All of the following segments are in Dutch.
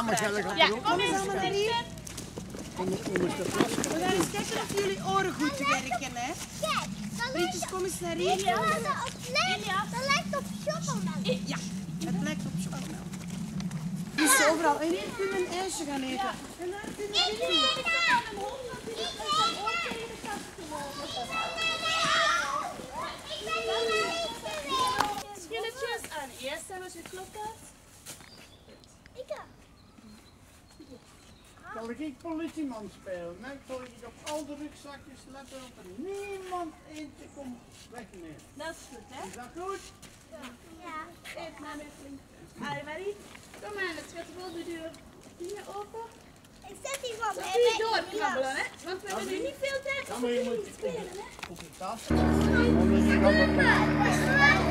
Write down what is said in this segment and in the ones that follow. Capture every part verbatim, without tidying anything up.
Ja, kom eens naar hier. We gaan eens kijken of jullie oren goed werken, hè? Vriendjes, kom eens naar hier. Ja, dat lijkt op chocomelk. Ja, het lijkt op chocomelk. Dus overal. En hier kunnen we een ijsje gaan eten. En daar kunnen we Ik eten. weet het. Schilletjes aan. Eerst zijn als je klopt hebt. Ik ga. Zal ik politieman spelen? Nee, zal ik op al de rugzakjes letten op er niemand eentje komt wegnemen. Dat is goed, hè? Is dat goed? Ja. Even naar mijn vriend. Allee, Marie. Kom maar, het gaat wel de deur hier open. Ik zet die van Zo mij kun je weg. doorkrabbelen, hè? Want we hebben nu niet veel tijd Dan om moet je te moeten spelen, hè? op de tas. Anders gaan we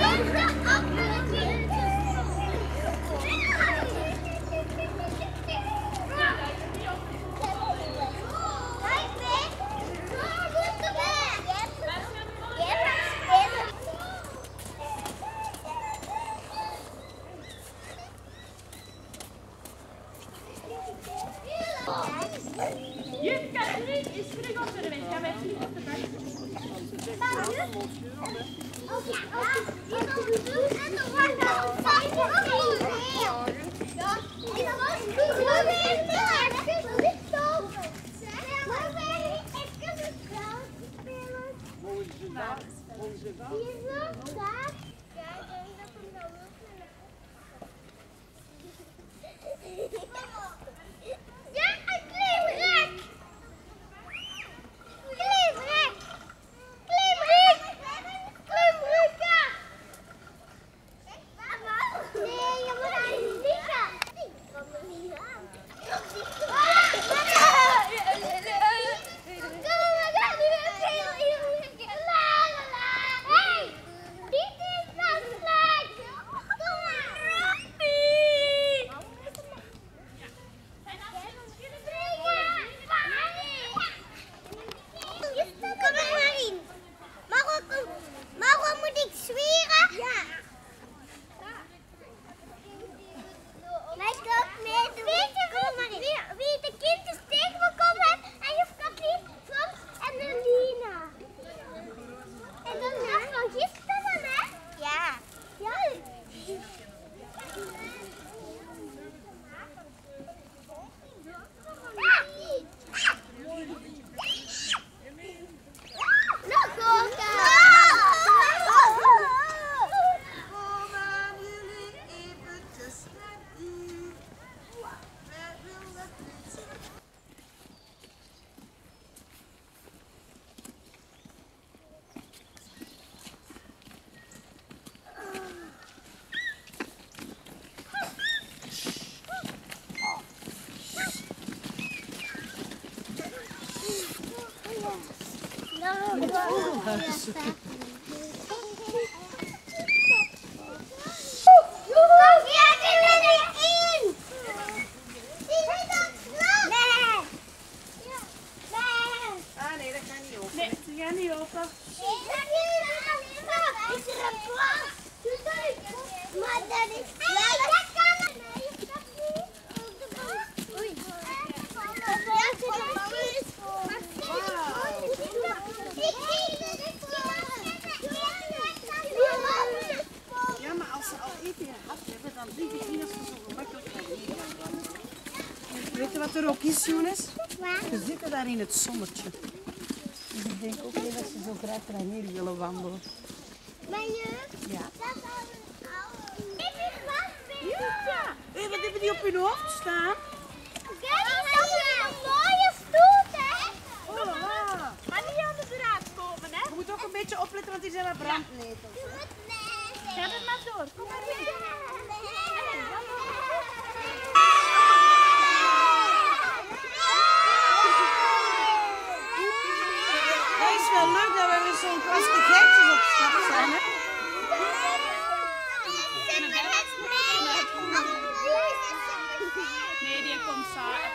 Juf Katrien is terug op de weg. Gaan wij terug op de weg? Volgens de dag. Volgens de dag. Ja, een klimrek! Klimrek! Klimrek! Klimrek! Nee, je moet aan liggen. Ik kan er niet aan. Hey, dit is dat vlek! Kom maar! Kom er maar in. Marokko, Marokko moet ik zweren? Ja. Lijkt ook mee. Weet je wie, wie, wie de kindjes tegengekomen heeft? En juf Katrien, Frans en Lina. En dan nog van gisteren, hè? Ja. Ja. Nog koken! Kom aan jullie eventjes naar u. Wij willen fietsen. Ah nee, dat kan niet open. Nee, ze gaan niet open. Is er een plan? Maar dat is... Hey, dat kan het niet. Oei. Ja, Ja, maar als ze al eten gehad hebben, dan denk ik niet dat ze zo gemakkelijk naar hier gaan wandelen. Weet je wat er ook is, Jonas? Ze zitten daar in het zonnetje. Dus ik denk ook niet dat ze zo graag naar hier willen wandelen. Maar je... Ja. Dat is al een oude... Dit is wat, Ja! Hé, wat hebben die op hun hoofd staan? Kijk, dat is een mooie stoel, hè? Oh, Maar niet aan de draad komen, hè? je moet ook een beetje opletten, want die zijn wat brandnetels. Je moet nee. Ga er maar door. Kom maar weer. Dat is wel leuk dat we weer zo'n vaste geitjes op stap zijn, hè? Nee, die komt samen.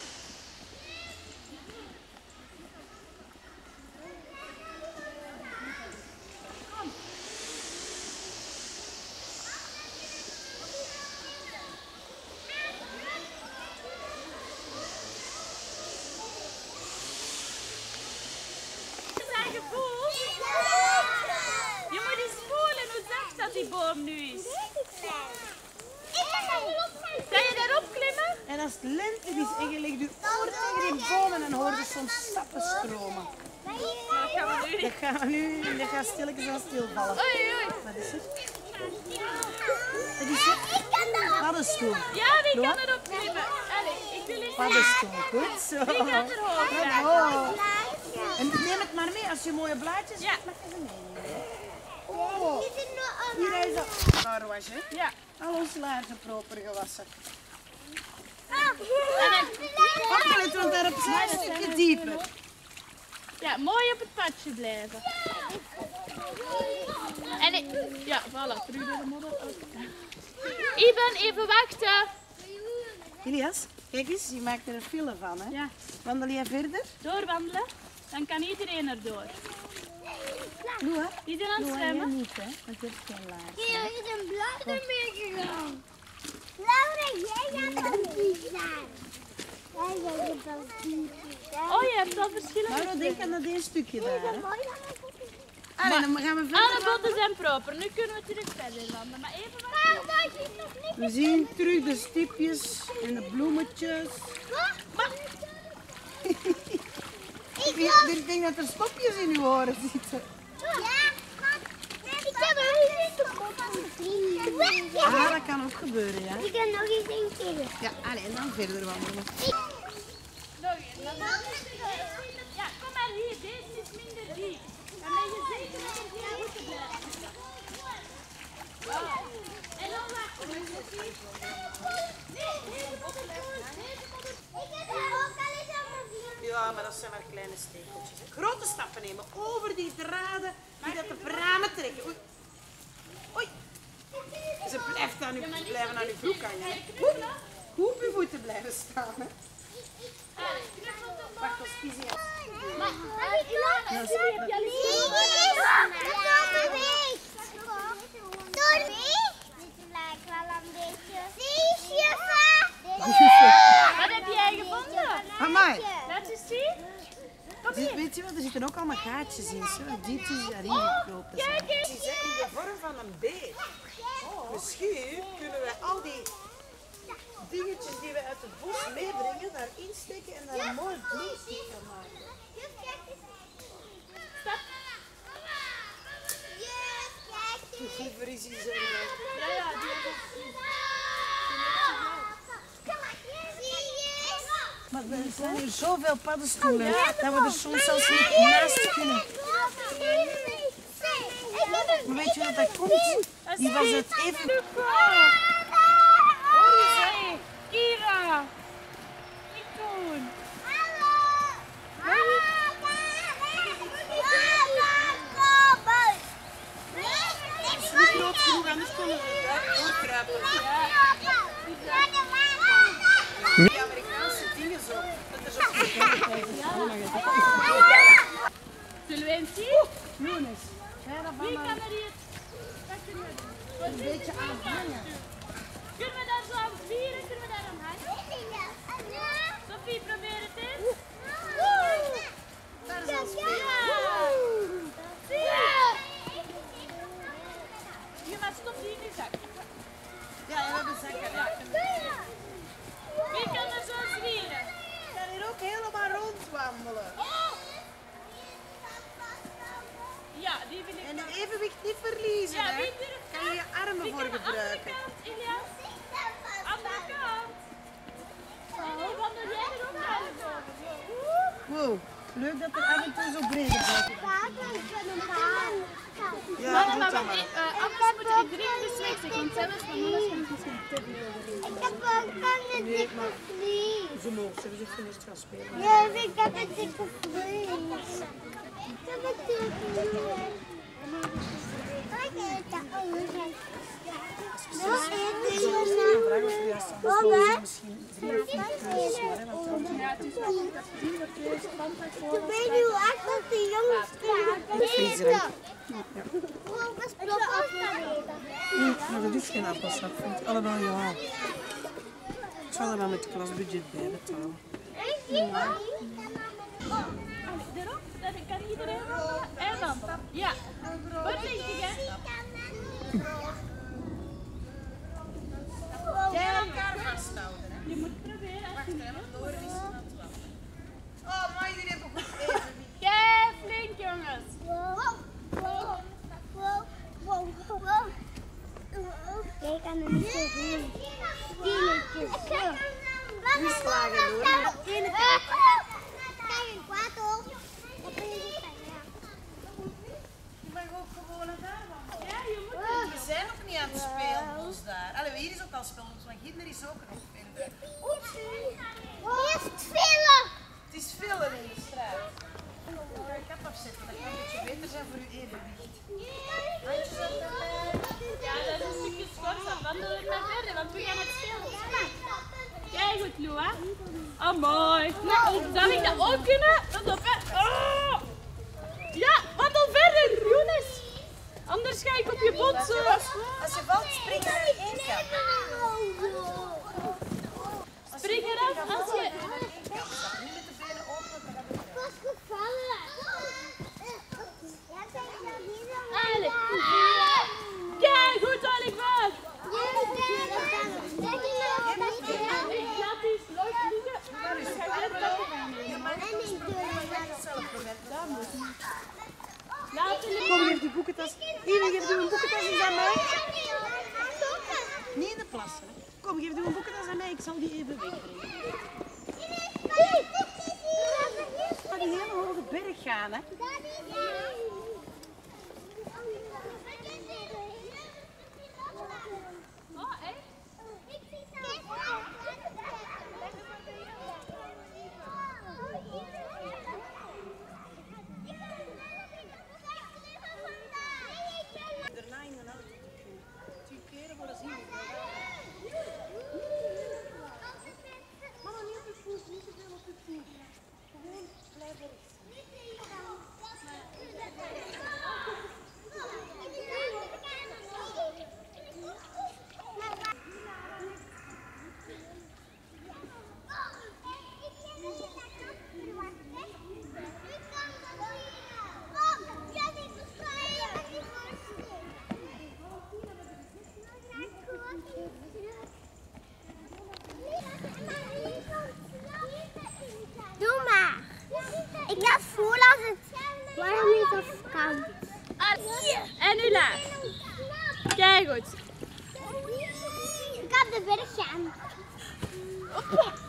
die boom nu is? Ik ga erop gaan. Kan je daarop klimmen? En als het lente is en je legt je oor tegen die bomen en hoor je soms stappen stromen. Dat gaan we nu Dat gaan we nu, dat gaat stilletjes aan stilvallen. Oei, oei. Wat is het? Wat is het? Ik kan erop. Paddenstoel. Ja, wie kan erop klimmen? Allee, ik wil eens zien. Paddenstoel, goed zo. Wie gaat er hoog? Bravo. En neem het maar mee als je mooie blaadjes Ja. hebt. Mag je ze meenemen. Oh, Dit is nog een. hier is dat. Daar was je. Ja. Al onze laarzen proper gewassen. Opgelet, want daar heb je een stukje dieper. Ja, mooi op het padje blijven. En ik... Ja, voilà, terug door de modder. Iben, even wachten. Ilias, kijk eens, je maakt er een file van, hè? Ja, Wandel jij verder? doorwandelen. Dan kan iedereen erdoor. Doe, hè? Iedereen aan het zwemmen. niet, hè? Want je hebt geen laars. Hier is een blauw ermee gegaan. Laura, jij gaat dan diep zijn. Jij gaat dan diep zijn. Oh, je hebt al verschillende. Mauro, denk aan dat één stukje daar, hè? Mooi dan een kopje. Allee, dan gaan we verder Alle wandelen. botten zijn proper. Nu kunnen we terug verder wandelen. Maar even wachten. Maar dat is nog niet. We zien terug de stipjes en de bloemetjes. Ik denk- ik denk dat er stopjes in uw oren zitten. Ja, maar ik heb nog eens een kopje. Ah, dat kan ook gebeuren, ja. Ik heb nog eens een keer. Ja, allee, en dan verder wandelen. Nog één. Dan gaan we- Ja, kom maar hier. Deze is minder diep. Dan ben je zeker dat het hier goed te blijven. Oh. En dan wachten. Ik heb er ook al eens aan gezien. Ja, maar dat zijn maar kleine stekeltjes. Grote stappen nemen over die draden die dat de bramen trekken. Oei. Oei. Ze blijft aan uw, blijven aan uw broek hangen. hè. Goed, goed op uw voeten blijven staan. Hè. Wacht, als kiezen. Ja. Maar ik loop. Heb je al eens Zie gezien? je? Dat beweegt. Dat beweegt. Dit lijkt wel een beetje. Zie je? Wat heb jij gevonden? Amai. Laat eens zien. Kom Dit- hier. Weet je wat, er zitten ook allemaal gaatjes in. Zo. Dit is daarin gekropen. Kijk eens. Het is hè, in de vorm van een beer. Misschien kunnen we al die dingetjes die we uit het bos meebrengen, daarin steken en daar een mooi bloemstuk van maken. Stap. Liever is hij zo. Ja, ja, die hebben Maar er zijn hier zoveel paddenstoelen dat we er soms zelfs niet naast kunnen. Maar weet je wat dat komt? Die was het even... Hoor je ze? Kira. Niet doen. Niet groot genoeg, anders kunnen we daar doorkruipen. Die Amerikaanse dingen zo. Dat er zo Zullen we eens zien? Jonas, ga dat Wie van kan er hier... Wat kunnen we doen? een beetje aan hangen. Kunnen we daar zo aan vieren? Kunnen we daar aan hangen? Sophie, probeer het eens. Daar is ons Je maar stop die in je zak. Ja, we hebben zakken. Ja. Wie kan er zo zwieren? We gaan hier ook helemaal rondwandelen. Ja, die wil ik. En je evenwicht niet verliezen, Ja, hè. wie durft Kan je je armen Wie voor kan de andere gebruiken. kant, Ilias? Andere kant. En hoe wandel jij er ook naar boven? Wow, leuk dat er af en toe zo brede blijven. Ja, Mannen, doe maar dat wat, maar. uh, anders moet ik dringend beslissen, want zelfs van mannen zijn het misschien te veel. Ik heb ook een dikke vlies. Ze mogen, ze zeggen eerst gaan spelen. Ja, ik heb een dikke vlies. Ik heb een dikke vlies. Ik eet dat ook. Nou, eet ik Vraag of er juist aan Mama. de misschien drie of vier keuzes maar, hè, want dan Ja, het is wel goed dat je dat je standaard voor. Ik weet nu echt dat de jongens eten. Volgens blok afstaan. Maar dat is geen appelsap, vind ik. Allemaal ja. Ik zal er wel met het klasbudget bij betalen. Erop, dat kan iedereen wandelen. En dan. Ja. Voorzichtig, hè? aan het speelbos daar. Allee, hier is ook al speelbos, maar hier is ook nog vinden. Hier is het villen. Het is villen in de straat. Ik ga je kap afzetten, dat kan een beetje beter zijn voor uw evenwicht. Handjes op de lijn. Ja, dat is een stukje schors. Dan wandelen we maar verder, want we gaan het spelen. Kijk goed, Lua. Oh, mooi. Nou, zou ik dat ook kunnen? Wat op, hè? Oh. Ja, wandel verder, Jonas. Anders ga ik op je botsen. Als je valt, spring je naar één kant. Spring eraf als je... Niet met de benen open. Ik was gevallen. Allee. Kijk goed, Oliver. Ik laat die sloot liggen. Dan ga je dat Laat hem Kom, geef die boekentas. Hier, geef die een boekentas eens aan mij. Niet in de plassen. Kom, geef die een boekentas aan mij. Ik zal die even wegbrengen. Ik ga die hele hoge berg gaan, hè. Oh, echt? Daarna in de auto. Twee keren voor de zin. Mama, niet op je voet. Niet te veel op je voet. Gewoon blijven. Doe maar. Ik laat voelen als het warm is of koud. En nu laat. Kijk goed. Ik ga op de berg gaan.